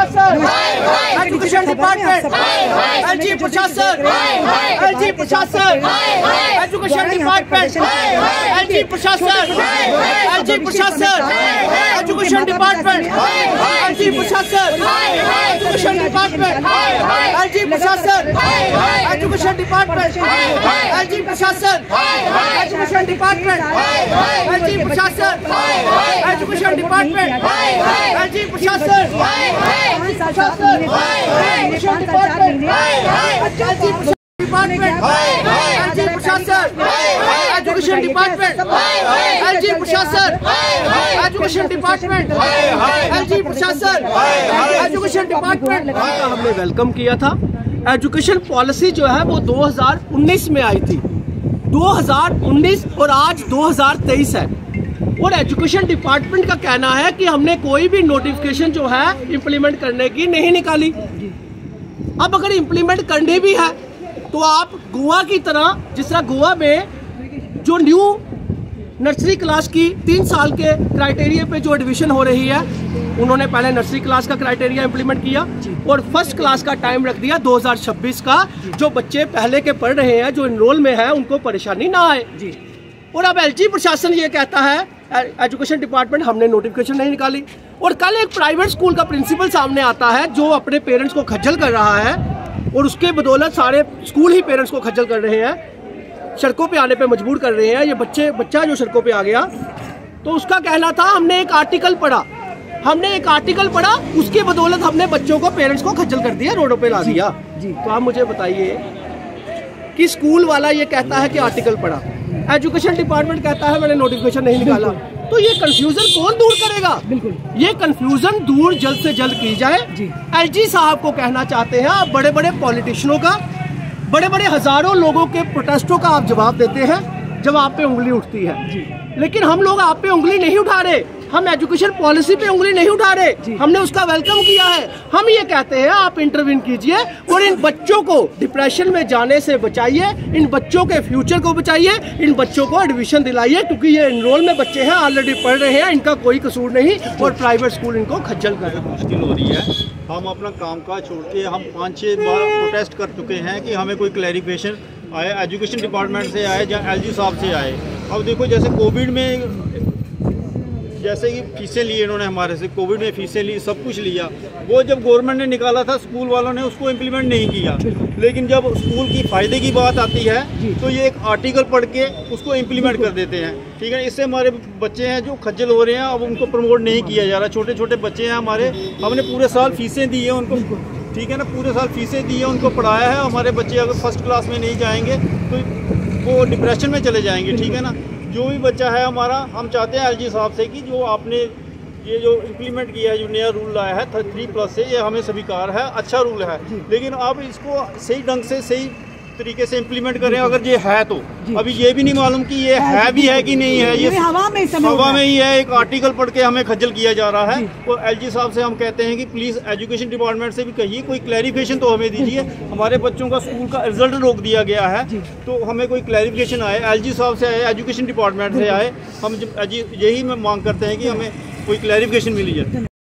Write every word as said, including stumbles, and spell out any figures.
प्रशासन, education department, LG प्रशासन, LG प्रशासन, एजुकेशन डिपार्टमेंट, एलजी प्रशासन, एलजी प्रशासन, एजुकेशन डिपार्टमेंट, एलजी प्रशासन, एजुकेशन डिपार्टमेंट, एलजी प्रशासन, एजुकेशन डिपार्टमेंट, एलजी प्रशासन, एजुकेशन डिपार्टमेंट, एलजी प्रशासन, एजुकेशन डिपार्टमेंट, एलजी प्रशासन, education department, LG department, LG प्रशासन, एजुकेशन डिपार्टमेंट, एलजी प्रशासन, एजुकेशन डिपार्टमेंट, एलजी प्रशासन, एजुकेशन डिपार्टमेंट का हमने वेलकम किया था। एजुकेशन पॉलिसी जो है वो दो हज़ार उन्नीस में आई थी, दो हज़ार उन्नीस और आज दो हज़ार तेईस है, और एजुकेशन डिपार्टमेंट का कहना है कि हमने कोई भी नोटिफिकेशन जो है इम्प्लीमेंट करने की नहीं निकाली। अब अगर इम्प्लीमेंट करनी भी है तो आप गोवा की तरह, जिस तरह गोवा में जो न्यू नर्सरी क्लास की तीन साल के क्राइटेरिया पे जो एडमिशन हो रही है, उन्होंने पहले नर्सरी क्लास का क्राइटेरिया इम्प्लीमेंट किया और फर्स्ट क्लास का टाइम रख दिया दो हज़ार छब्बीस का। जो बच्चे पहले के पढ़ रहे हैं, जो इनरोल में है, उनको परेशानी ना आए। और अब एलजी प्रशासन ये कहता है, एजुकेशन डिपार्टमेंट, हमने नोटिफिकेशन नहीं निकाली। और कल एक प्राइवेट स्कूल का प्रिंसिपल सामने आता है जो अपने पेरेंट्स को खज्जल कर रहा है, और उसके बदौलत सारे स्कूल ही पेरेंट्स को खज्जल कर रहे हैं, सड़कों पे आने पे मजबूर कर रहे हैं। ये बच्चे बच्चा जो सड़कों पे आ गया, तो उसका कहना था हमने एक आर्टिकल पढ़ा, हमने एक आर्टिकल पढ़ा, उसके बदौलत हमने बच्चों को, पेरेंट्स को खज्जल कर दिया, रोडों पे ला दिया। तो आप मुझे बताइए कि स्कूल वाला ये कहता है कि आर्टिकल पढ़ा, एजुकेशन डिपार्टमेंट कहता है मैंने नोटिफिकेशन नहीं निकाला, तो ये कंफ्यूजन कौन दूर करेगा? बिल्कुल, ये कंफ्यूजन दूर जल्द से जल्द की जाए। एलजी साहब को कहना चाहते हैं, आप बड़े बड़े पॉलिटिशियनों का, बड़े बड़े हजारों लोगों के प्रोटेस्टों का आप जवाब देते हैं जब आप पे उंगली उठती है, लेकिन हम लोग आप पे उंगली नहीं उठा रहे, हम एजुकेशन पॉलिसी पे उंगली नहीं उठा रहे, हमने उसका वेलकम किया है। हम ये कहते हैं आप इंटरवीन कीजिए और इन बच्चों को डिप्रेशन में जाने से बचाइए, इन बच्चों के फ्यूचर को बचाइए, इन बच्चों को एडमिशन दिलाइए, क्योंकि ये एनरोल में बच्चे हैं, ऑलरेडी पढ़ रहे हैं, इनका कोई कसूर नहीं, और प्राइवेट स्कूल इनको खज्जल कर रहे हैं। मुश्किल हो रही है, हम अपना काम काज छोड़ के हम पाँच छः बार प्रोटेस्ट कर चुके हैं कि हमें कोई क्लैरिफिकेशन आए, एजुकेशन डिपार्टमेंट से आए या एलजी साहब से आए। अब देखो जैसे कोविड में जैसे कि फीसें ली इन्होंने हमारे से, कोविड में फीसें ली, सब कुछ लिया, वो जब गवर्नमेंट ने निकाला था स्कूल वालों ने उसको इम्प्लीमेंट नहीं किया, लेकिन जब स्कूल की फ़ायदे की बात आती है तो ये एक आर्टिकल पढ़ के उसको इम्प्लीमेंट कर देते हैं। ठीक है, इससे हमारे बच्चे हैं जो खज्जल हो रहे हैं, अब उनको प्रमोट नहीं किया जा रहा। छोटे छोटे बच्चे हैं हमारे, हमने पूरे साल फीसें दी हैं उनको, ठीक है ना, पूरे साल फीसें दी हैं, उनको पढ़ाया है। हमारे बच्चे अगर फर्स्ट क्लास में नहीं जाएंगे तो वो डिप्रेशन में चले जाएंगे, ठीक है ना। जो भी बच्चा है हमारा, हम चाहते हैं एलजी साहब से कि जो आपने ये जो इम्प्लीमेंट किया है, जो नया रूल लाया है थ्री प्लस से, ये हमें स्वीकार है, अच्छा रूल है, लेकिन आप इसको सही ढंग से, सही तरीके से इम्प्लीमेंट करें। अगर ये है तो अभी ये भी नहीं मालूम कि ये है भी है कि नहीं है, ये हवा में हवा में ही है, एक आर्टिकल पढ़ के हमें खज्जल किया जा रहा है। और एलजी साहब से हम कहते हैं कि प्लीज़ एजुकेशन डिपार्टमेंट से भी कहिए, कोई क्लैरिफिकेशन तो हमें दीजिए। हमारे बच्चों का स्कूल का रिजल्ट रोक दिया गया है, तो हमें कोई क्लैरिफिकेशन आए, एलजी साहब से आए, एजुकेशन डिपार्टमेंट से आए। हम यही मैं मांग करते हैं कि हमें कोई क्लैरिफिकेशन मिली जाए।